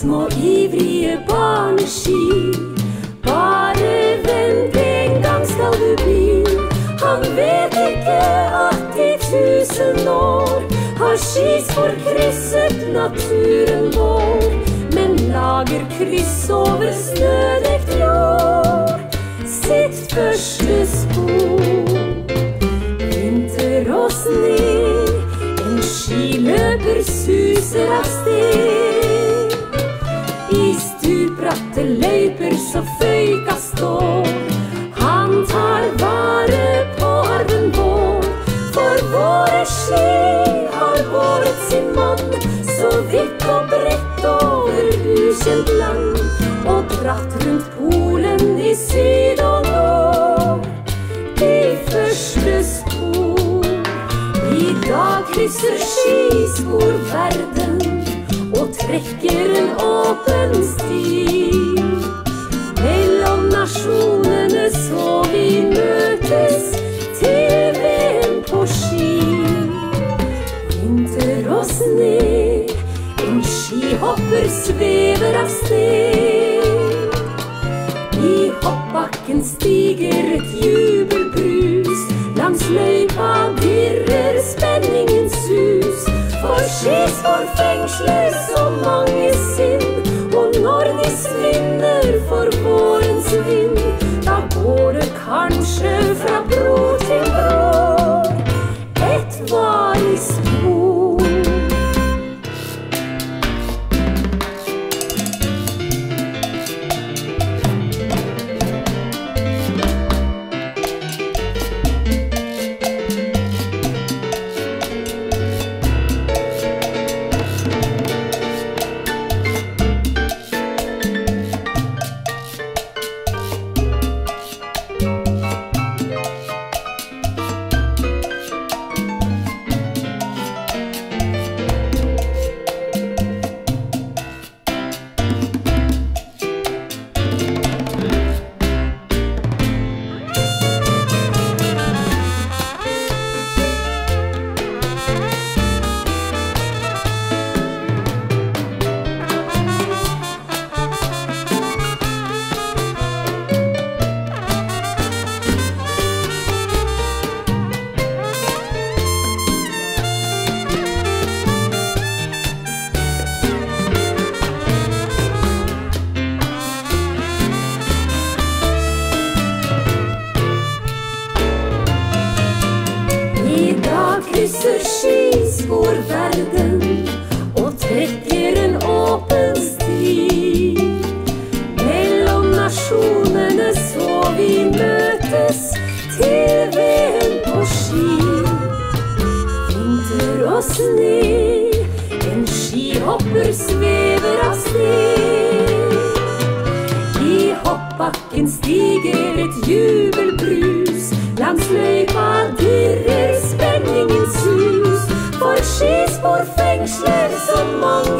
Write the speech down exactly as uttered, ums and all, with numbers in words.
små ivrige barneski. Bare vent, en gang skal du bli. Han vet ikke at i tusen år har skispor krysset naturen vår, men lager kryss over snødekt jord sitt første spor. Vinter og sne, en skiløper suser av sted. I stupratte løyper så føyka står. Han tar vare på arven vår, for våre ski har båret sin mann så vidt og bredt over ukjent land, og dratt rundt polen i syd og nord. De første spor. I dag krysser skispor verden og trekker en åpen sti. Mellom nasjonene så vi møtes til V M på ski. Vinter og sne, en skihopper svever av sted. I hoppbakken stiger et jubelbrus, langs løypa dirrer spenningens sus. For skispor fengsler så mange sinn, og når de svinner for vårens vind, da går det kanskje fra bror til bror et varig spor. Krysser skispor verden og trekker en åpen sti. Mellom nasjonene så vi møtes til V M på ski. Vinter og sne, en skihopper svever av sted. I hoppbakken stiger et jubelbrus, langs løypa dirrer spenningens sus. For skispor fengsler så mange